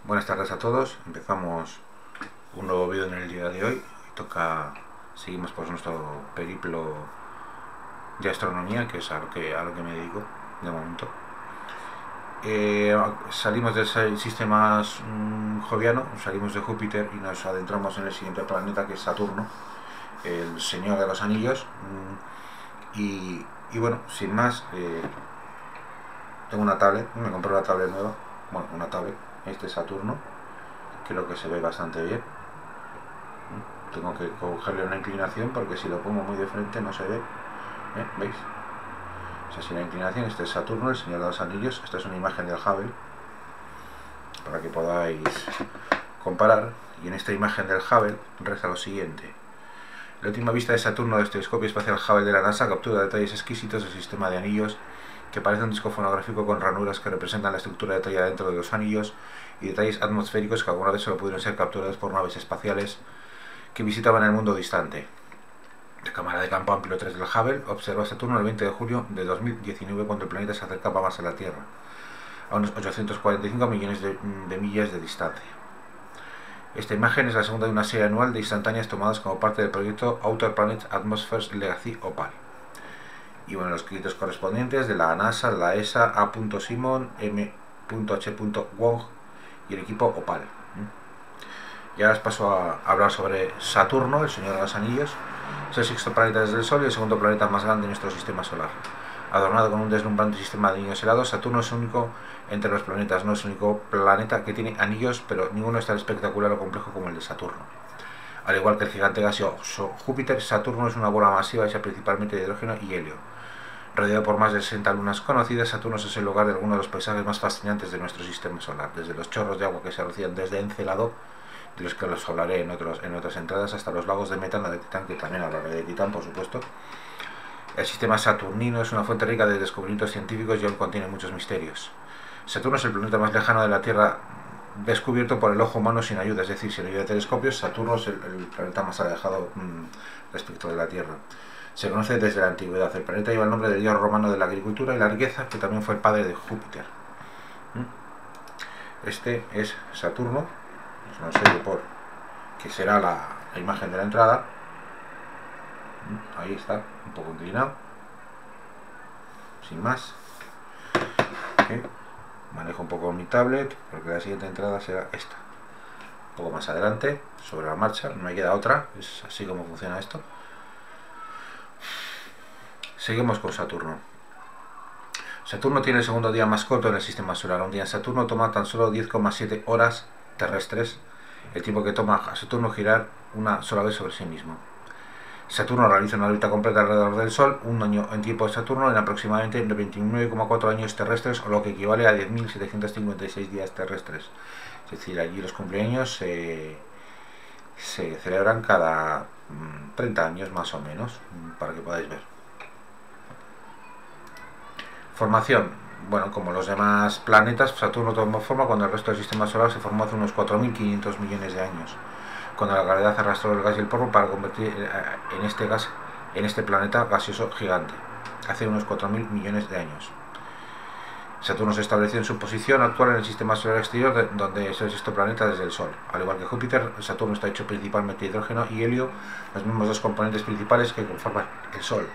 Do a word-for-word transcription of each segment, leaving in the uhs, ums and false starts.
Buenas tardes a todos. Empezamos un nuevo vídeo en el día de hoy. Toca, seguimos pues nuestro periplo de astronomía, que es a lo que, a lo que me dedico de momento. Eh, salimos del sistema mm, joviano, salimos de Júpiter y nos adentramos en el siguiente planeta, que es Saturno, el señor de los anillos. Mm, y, y bueno, sin más, eh, tengo una tablet, me compré una tablet nueva, bueno, una tablet, este Saturno, creo que se ve bastante bien. Tengo que cogerle una inclinación porque si lo pongo muy de frente no se ve. ¿Eh? ¿Veis? Es así la inclinación. Este es Saturno, el señor de los anillos. Esta es una imagen del Hubble para que podáis comparar. Y en esta imagen del Hubble reza lo siguiente: la última vista de Saturno del telescopio espacial Hubble de la NASA captura detalles exquisitos del sistema de anillos, que parece un disco fonográfico con ranuras que representan la estructura detallada dentro de los anillos, y detalles atmosféricos que alguna vez solo pudieron ser capturados por naves espaciales que visitaban el mundo distante. La cámara de campo amplio tres del Hubble observa a Saturno el veinte de julio de dos mil diecinueve, cuando el planeta se acercaba más a la Tierra, a unos ochocientos cuarenta y cinco millones de, de millas de distancia. Esta imagen es la segunda de una serie anual de instantáneas tomadas como parte del proyecto Outer Planet Atmospheres Legacy OPAL. Y bueno, los créditos correspondientes de la NASA, la E S A, A. Simon, M. H. Wong y el equipo OPAL. Y ahora os paso a hablar sobre Saturno, el señor de los anillos. Es el sexto planeta desde el Sol y el segundo planeta más grande de nuestro sistema solar. Adornado con un deslumbrante sistema de anillos helados, Saturno es único entre los planetas. No es el único planeta que tiene anillos, pero ninguno es tan espectacular o complejo como el de Saturno. Al igual que el gigante gaseoso Júpiter, Saturno es una bola masiva hecha principalmente de hidrógeno y helio. Rodeado por más de sesenta lunas conocidas, Saturno es el lugar de algunos de los paisajes más fascinantes de nuestro sistema solar, desde los chorros de agua que se rocían desde Encelado, de los que os hablaré en, otros, en otras entradas, hasta los lagos de metano de Titán, que también hablaré de Titán, por supuesto. El sistema saturnino es una fuente rica de descubrimientos científicos y aún contiene muchos misterios. Saturno es el planeta más lejano de la Tierra descubierto por el ojo humano sin ayuda, es decir, sin ayuda de telescopios. Saturno es el, el planeta más alejado mmm, respecto de la Tierra. Se conoce desde la antigüedad. El planeta lleva el nombre del dios romano de la agricultura y la riqueza, que también fue el padre de Júpiter. Este es Saturno. No sé por que será la, la imagen de la entrada. Ahí está, un poco inclinado. Sin más. ¿Okay? Manejo un poco mi tablet porque la siguiente entrada será esta. Un poco más adelante, sobre la marcha, no me queda otra. Es así como funciona esto. Seguimos con Saturno. Saturno tiene el segundo día más corto en el sistema solar. Un día en Saturno toma tan solo diez coma siete horas terrestres, el tiempo que toma a Saturno girar una sola vez sobre sí mismo. Saturno realiza una órbita completa alrededor del Sol. Un año en tiempo de Saturno en aproximadamente veintinueve coma cuatro años terrestres, o lo que equivale a diez mil setecientos cincuenta y seis días terrestres. Es decir, allí los cumpleaños eh, se celebran cada mmm, treinta años más o menos, para que podáis ver. Formación. Bueno, como los demás planetas, Saturno tomó forma cuando el resto del sistema solar se formó hace unos cuatro mil quinientos millones de años, cuando la gravedad arrastró el gas y el polvo para convertir en este gas en este planeta gaseoso gigante, hace unos cuatro mil millones de años. Saturno se estableció en su posición actual en el sistema solar exterior, donde es el sexto planeta desde el Sol. Al igual que Júpiter, Saturno está hecho principalmente de hidrógeno y helio, los mismos dos componentes principales que conforman el Sol.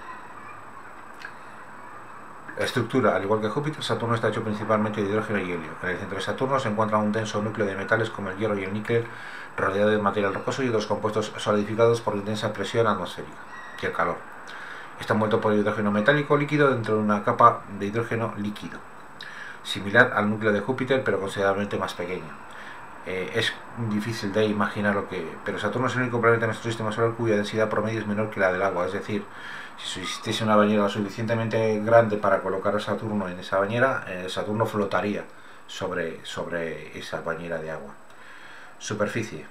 La estructura: al igual que Júpiter, Saturno está hecho principalmente de hidrógeno y helio. En el centro de Saturno se encuentra un denso núcleo de metales como el hierro y el níquel, rodeado de material rocoso y otros compuestos solidificados por la intensa presión atmosférica y el calor. Está envuelto por hidrógeno metálico líquido dentro de una capa de hidrógeno líquido, similar al núcleo de Júpiter, pero considerablemente más pequeño. Eh, es difícil de imaginar lo que... Pero Saturno es el único planeta en nuestro sistema solar cuya densidad promedio es menor que la del agua, es decir, si existiese una bañera lo suficientemente grande para colocar a Saturno en esa bañera, eh, Saturno flotaría sobre, sobre esa bañera de agua. Superficie.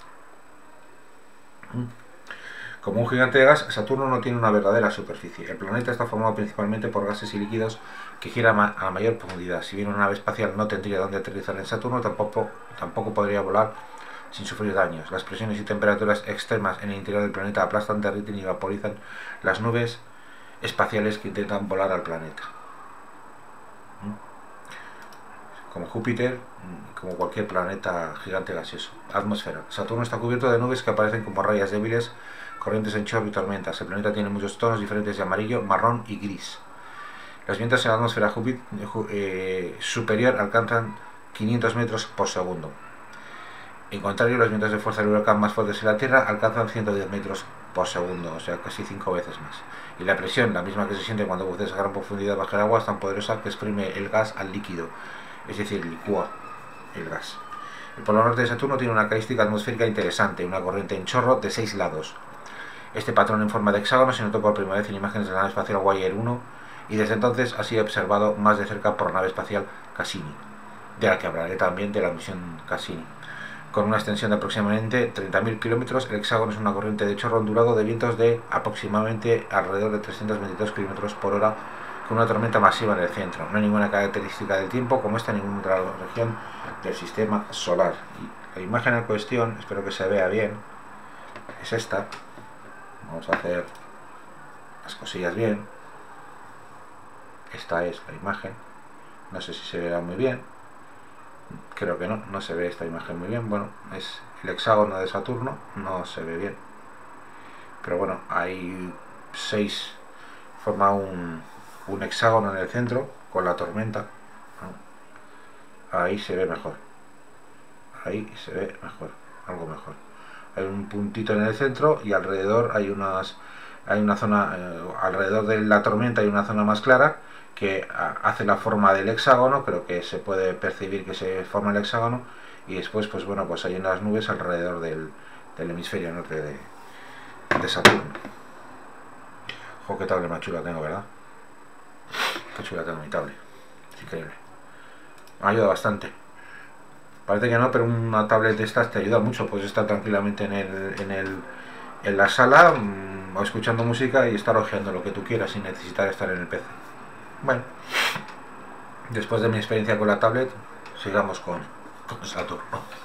Como un gigante de gas, Saturno no tiene una verdadera superficie. El planeta está formado principalmente por gases y líquidos que giran a la mayor profundidad. Si bien una nave espacial no tendría dónde aterrizar en Saturno, tampoco, tampoco podría volar sin sufrir daños. Las presiones y temperaturas extremas en el interior del planeta aplastan, derriten y vaporizan las nubes espaciales que intentan volar al planeta. como Júpiter, como cualquier planeta gigante gaseoso. Atmósfera. Saturno está cubierto de nubes que aparecen como rayas débiles, corrientes en chorro y tormentas. El planeta tiene muchos tonos diferentes de amarillo, marrón y gris. Los vientos en la atmósfera Júpiter, eh, superior alcanzan quinientos metros por segundo. En contrario, los vientos de fuerza del huracán más fuertes en la Tierra alcanzan ciento diez metros por segundo, o sea, casi cinco veces más. Y la presión, la misma que se siente cuando buceas a gran profundidad bajo el agua, es tan poderosa que exprime el gas al líquido, es decir, licúa el gas. El polo norte de Saturno tiene una característica atmosférica interesante, una corriente en chorro de seis lados. Este patrón en forma de hexágono se notó por primera vez en imágenes de la nave espacial Voyager uno y desde entonces ha sido observado más de cerca por la nave espacial Cassini, de la que hablaré también de la misión Cassini. Con una extensión de aproximadamente treinta mil kilómetros, el hexágono es una corriente de chorro ondulado de vientos de aproximadamente alrededor de trescientos veintidós kilómetros por hora, con una tormenta masiva en el centro. No hay ninguna característica del tiempo como esta en ninguna otra región del sistema solar. Y la imagen en cuestión, espero que se vea bien, es esta. Vamos a hacer las cosillas bien. Esta es la imagen. No sé si se verá muy bien. Creo que no, no se ve esta imagen muy bien. Bueno, es el hexágono de Saturno, no se ve bien. Pero bueno, hay seis, forma un, un hexágono en el centro con la tormenta. Ahí se ve mejor. Ahí se ve mejor, algo mejor. Hay un puntito en el centro y alrededor hay unas, hay una zona, eh, alrededor de la tormenta hay una zona más clara que hace la forma del hexágono. Creo que se puede percibir que se forma el hexágono y después pues bueno, pues hay unas nubes alrededor del, del hemisferio norte de, de Saturno. Ojo, qué tablet más chula tengo, ¿verdad? Qué chula tengo mi tablet, es increíble, me ayuda bastante. Parece que no, pero una tablet de estas te ayuda mucho. Puedes estar tranquilamente en, el, en, el, en la sala mmm, o escuchando música y estar hojeando lo que tú quieras sin necesitar estar en el P C. Bueno, después de mi experiencia con la tablet, sigamos con, con Saturno.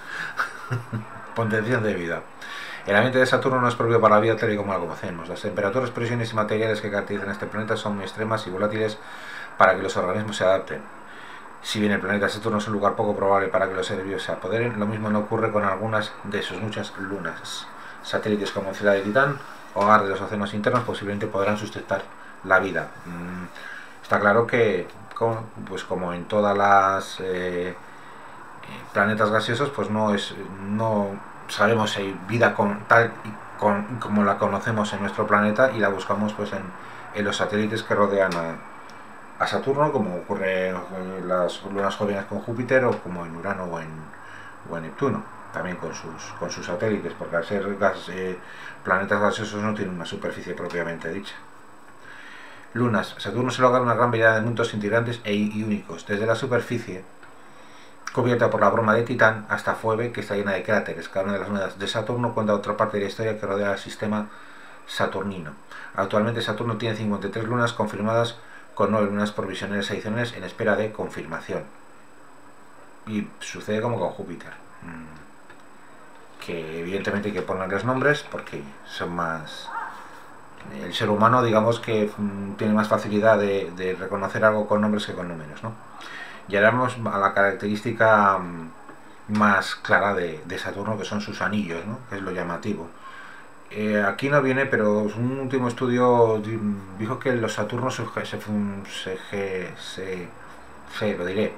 Contención de vida. El ambiente de Saturno no es propio para la vida tal y como la conocemos. Las temperaturas, presiones y materiales que caracterizan este planeta son muy extremas y volátiles para que los organismos se adapten. Si bien el planeta Saturno es un lugar poco probable para que los seres vivos se apoderen, lo mismo no ocurre con algunas de sus muchas lunas. Satélites como Encélado y Titán, hogar de los océanos internos, posiblemente podrán sustentar la vida. Mm, está claro que, como, pues como en todas las eh, planetas gaseosos, pues no es, no sabemos si hay vida con, tal y con, como la conocemos en nuestro planeta y la buscamos pues en, en los satélites que rodean a a Saturno, como ocurre en las lunas jóvenes con Júpiter o como en Urano o en, o en Neptuno, también con sus, con sus satélites, porque al ser gas, eh, planetas gaseosos no tienen una superficie propiamente dicha. Lunas. Saturno se logra una gran variedad de mundos integrantes e y únicos, desde la superficie, cubierta por la broma de Titán, hasta Phoebe, que está llena de cráteres. Cada una de las lunas de Saturno cuenta otra parte de la historia que rodea al sistema saturnino. Actualmente Saturno tiene cincuenta y tres lunas confirmadas, con nueve lunas provisionales adicionales en espera de confirmación. Y sucede como con Júpiter, que evidentemente hay que ponerles nombres porque son más... El ser humano, digamos que tiene más facilidad de, de reconocer algo con nombres que con números, ¿no? Y ahora vamos a la característica más clara de, de Saturno, que son sus anillos, ¿no? Que es lo llamativo. Eh, aquí no viene, pero un último estudio dijo que los Saturnos se, se, se, se, se lo diré, eh,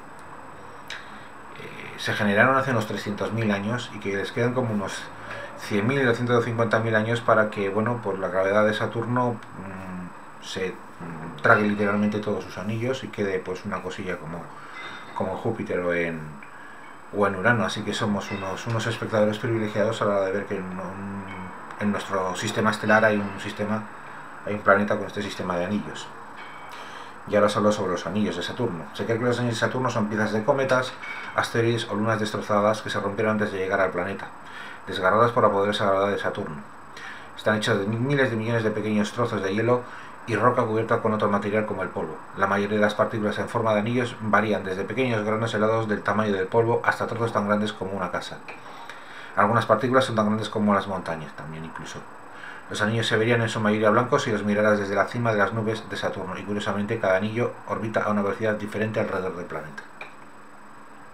se generaron hace unos trescientos mil años y que les quedan como unos cien mil o ciento cincuenta mil años para que, bueno, por la gravedad de Saturno mmm, se mmm, trague literalmente todos sus anillos y quede pues una cosilla como, como en Júpiter o en, o en Urano. Así que somos unos, unos espectadores privilegiados a la hora de ver que no, en nuestro sistema estelar hay un sistema, hay un planeta con este sistema de anillos. Y ahora solo sobre los anillos de Saturno. Se cree que los anillos de Saturno son piezas de cometas, asteroides o lunas destrozadas que se rompieron antes de llegar al planeta, desgarradas por la poderosa gravedad de Saturno. Están hechas de miles de millones de pequeños trozos de hielo y roca cubierta con otro material como el polvo. La mayoría de las partículas en forma de anillos varían desde pequeños granos helados del tamaño del polvo hasta trozos tan grandes como una casa. Algunas partículas son tan grandes como las montañas, también incluso. Los anillos se verían en su mayoría blancos si los miraras desde la cima de las nubes de Saturno, y curiosamente cada anillo orbita a una velocidad diferente alrededor del planeta.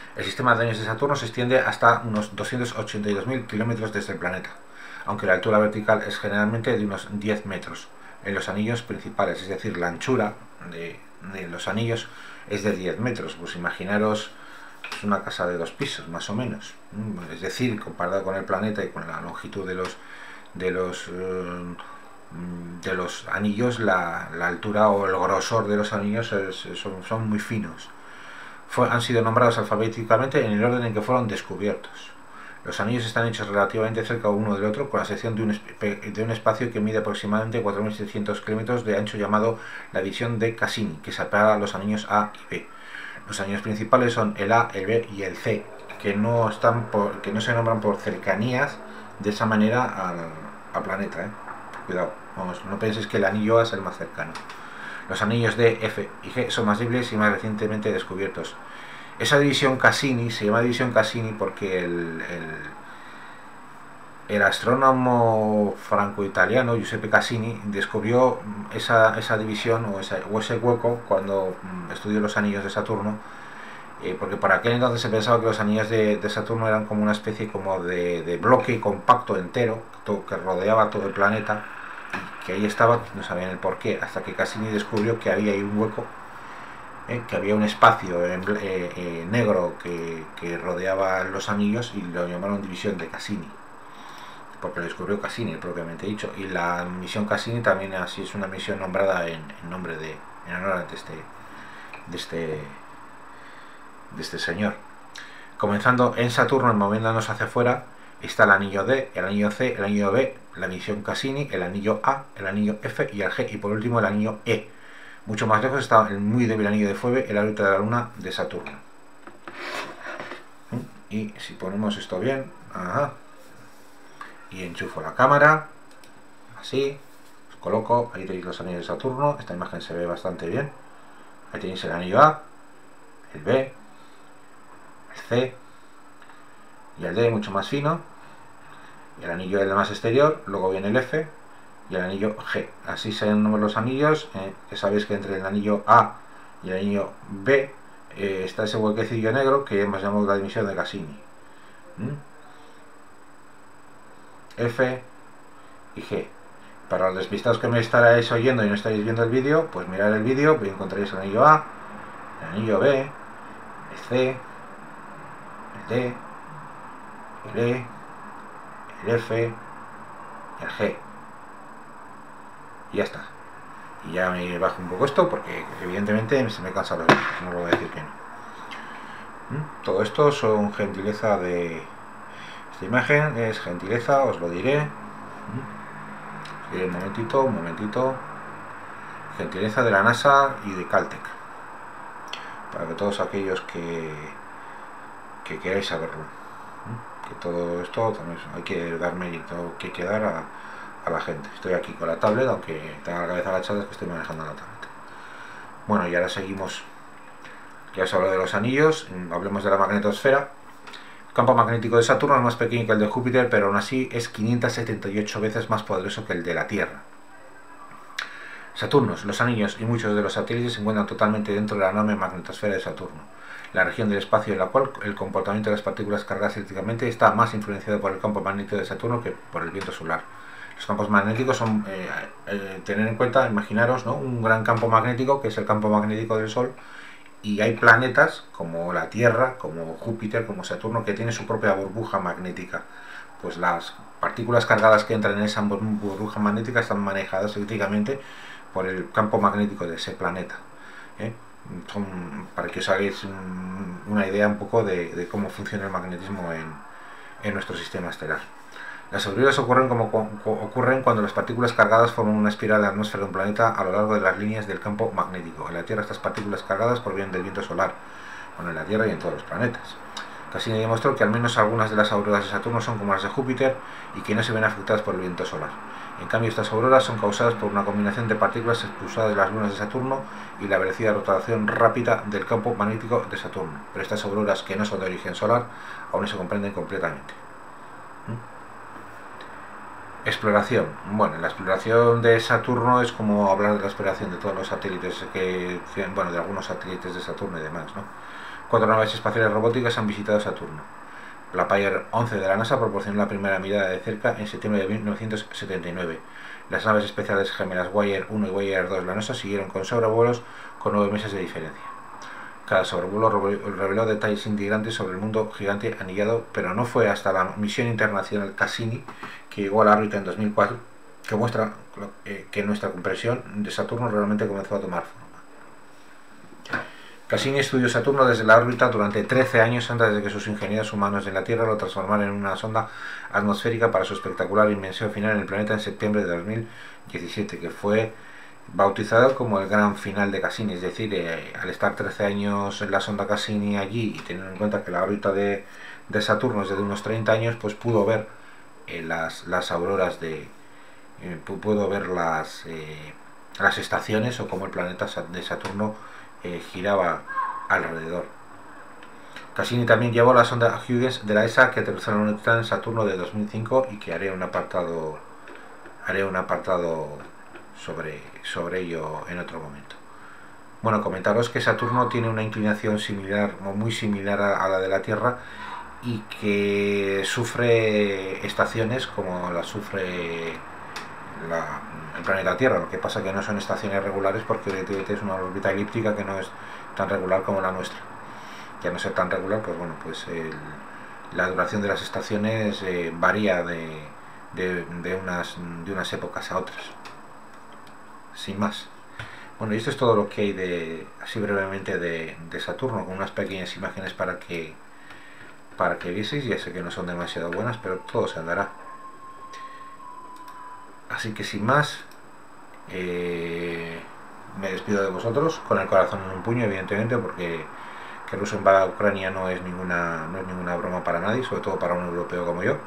El sistema de anillos de Saturno se extiende hasta unos doscientos ochenta y dos mil kilómetros desde el planeta, aunque la altura vertical es generalmente de unos diez metros en los anillos principales, es decir, la anchura de, de los anillos es de diez metros. Pues imaginaros una casa de dos pisos, más o menos. Es decir, comparado con el planeta y con la longitud de los de los eh, de los anillos, la, la altura o el grosor de los anillos es, son, son muy finos. Fue, han sido nombrados alfabéticamente en el orden en que fueron descubiertos. Los anillos están hechos relativamente cerca uno del otro, con la excepción de un, de un espacio que mide aproximadamente cuatro mil seiscientos kilómetros de ancho, llamado la división de Cassini, que separa los anillos A y B. Los anillos principales son el A, el B y el C, que no, están por, que no se nombran por cercanías de esa manera al, al planeta. ¿eh? Cuidado, vamos, no penséis que el anillo A es el más cercano. Los anillos D, F y G son más débiles y más recientemente descubiertos. Esa división Cassini se llama división Cassini porque el, el, el astrónomo franco-italiano Giuseppe Cassini descubrió esa, esa división o, esa, o ese hueco cuando estudió los anillos de Saturno, eh, porque por aquel entonces se pensaba que los anillos de, de Saturno eran como una especie como de, de bloque compacto entero todo, que rodeaba todo el planeta, y que ahí estaba, no sabían el porqué, hasta que Cassini descubrió que había ahí un hueco, eh, que había un espacio en, eh, eh, negro que, que rodeaba los anillos, y lo llamaron división de Cassini, porque lo descubrió Cassini propiamente dicho. Y la misión Cassini también así es una misión nombrada en, en nombre de, en honor de este, de este, de este señor. Comenzando en Saturno y moviéndonos hacia afuera, está el anillo D, el anillo C, el anillo B, la misión Cassini, el anillo A, el anillo F y el G, y por último el anillo E. Mucho más lejos está el muy débil anillo de Phoebe, el órbita de la Luna de Saturno. Y si ponemos esto bien, ajá, y enchufo la cámara, así, os coloco, ahí tenéis los anillos de Saturno, esta imagen se ve bastante bien. Ahí tenéis el anillo A, el B, el C y el D mucho más fino, el anillo L más exterior, luego viene el F y el anillo G. Así se nombran los anillos. Eh, ya sabéis que entre el anillo A y el anillo B eh, está ese huequecillo negro que hemos llamado la división de Cassini. ¿Mm? F y G. Para los despistados que me estaréis oyendo y no estáis viendo el vídeo, pues mirad el vídeo y encontraréis el anillo A, el anillo B, el C, el D, el E, el F, el G. Y ya está. Y ya me bajo un poco esto porque evidentemente se me cansa los vídeos, no lo voy a decir que no. ¿Mm? Todo esto son gentileza de... Esta imagen es gentileza, os lo diré. ¿Mm? Os diré un momentito, un momentito. Gentileza de la NASA y de Caltech. Para que todos aquellos que, que queráis saberlo. ¿Mm? Que todo esto también hay que dar mérito, que hay que dar a, a la gente. Estoy aquí con la tablet, aunque tenga la cabeza agachada, es que estoy manejando la tablet. Bueno, y ahora seguimos. Ya os hablo de los anillos, hablemos de la magnetosfera. El campo magnético de Saturno es más pequeño que el de Júpiter, pero aún así es quinientas setenta y ocho veces más poderoso que el de la Tierra. Saturno, los anillos y muchos de los satélites se encuentran totalmente dentro de la enorme magnetosfera de Saturno, la región del espacio en la cual el comportamiento de las partículas cargadas eléctricamente está más influenciado por el campo magnético de Saturno que por el viento solar. Los campos magnéticos son, eh, eh, tener en cuenta, imaginaros, ¿no?, un gran campo magnético que es el campo magnético del Sol, y hay planetas como la Tierra, como Júpiter, como Saturno, que tienen su propia burbuja magnética. Pues las partículas cargadas que entran en esa burbuja magnética están manejadas eléctricamente por el campo magnético de ese planeta. ¿eh? Son, para que os hagáis un, una idea un poco de, de cómo funciona el magnetismo en, en nuestro sistema estelar. Las auroras ocurren, como, ocurren cuando las partículas cargadas forman una espiral en la atmósfera de un planeta a lo largo de las líneas del campo magnético. En la Tierra estas partículas cargadas provienen del viento solar, bueno, en la Tierra y en todos los planetas. Cassini demostró que al menos algunas de las auroras de Saturno son como las de Júpiter y que no se ven afectadas por el viento solar. En cambio, estas auroras son causadas por una combinación de partículas expulsadas de las lunas de Saturno y la velocidad de rotación rápida del campo magnético de Saturno. Pero estas auroras, que no son de origen solar, aún no se comprenden completamente. ¿Mm? Exploración. Bueno, la exploración de Saturno es como hablar de la exploración de todos los satélites, que, bueno, de algunos satélites de Saturno y demás, ¿no? cuatro naves espaciales robóticas han visitado Saturno. La Pioneer once de la NASA proporcionó la primera mirada de cerca en septiembre de mil novecientos setenta y nueve. Las naves especiales gemelas Voyager uno y Voyager dos de la NASA siguieron con sobrevuelos con nueve meses de diferencia. Cada sobrevuelo reveló detalles intrigantes sobre el mundo gigante anillado, pero no fue hasta la misión internacional Cassini, que llegó a la órbita en dos mil cuatro, que muestra que nuestra comprensión de Saturno realmente comenzó a tomar forma. Cassini estudió Saturno desde la órbita durante trece años antes de que sus ingenieros humanos en la Tierra lo transformaran en una sonda atmosférica para su espectacular inmersión final en el planeta en septiembre de dos mil diecisiete, que fue bautizado como el gran final de Cassini. Es decir, eh, al estar trece años en la sonda Cassini allí y teniendo en cuenta que la órbita de, de Saturno es de unos treinta años, pues pudo ver eh, las, las auroras de... Eh, pudo ver las, eh, las estaciones o cómo el planeta de Saturno Eh, giraba alrededor. Cassini también llevó la sonda Huygens de la E S A, que aterrizó en Saturno de dos mil cinco, y que haré un apartado haré un apartado sobre, sobre ello en otro momento. Bueno, comentaros que Saturno tiene una inclinación similar o muy similar a, a la de la Tierra, y que sufre estaciones como las sufre La, el planeta Tierra. Lo que pasa que no son estaciones regulares, porque es una órbita elíptica que no es tan regular como la nuestra. Ya no ser tan regular, pues bueno, pues el, la duración de las estaciones eh, varía de, de, de, unas, de unas épocas a otras. Sin más. Bueno, y esto es todo lo que hay de, así brevemente, de, de Saturno, con unas pequeñas imágenes para que para que vieseis. Ya sé que no son demasiado buenas, pero todo se andará. Así que sin más, eh, me despido de vosotros con el corazón en un puño, evidentemente, porque que Rusia invada Ucrania no es ninguna no es ninguna broma para nadie, sobre todo para un europeo como yo.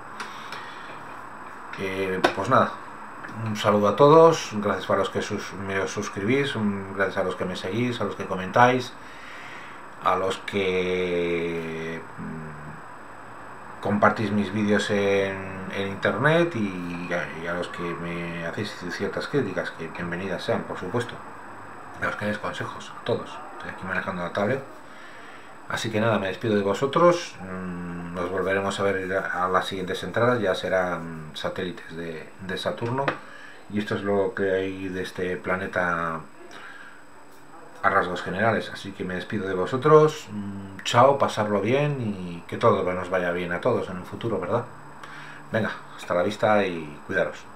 Eh, pues nada, un saludo a todos, gracias a los que sus, me suscribís, un, gracias a los que me seguís, a los que comentáis, a los que mmm, compartís mis vídeos en en internet, y a, y a los que me hacéis ciertas críticas, que bienvenidas sean, por supuesto, a los que dais consejos, a todos. Estoy aquí manejando la tablet, así que nada, me despido de vosotros. Nos volveremos a ver a las siguientes entradas, ya serán satélites de, de Saturno, y esto es lo que hay de este planeta a rasgos generales. Así que me despido de vosotros, chao, pasarlo bien y que todo nos vaya bien a todos en un futuro, ¿verdad? Venga, hasta la vista y cuidaros.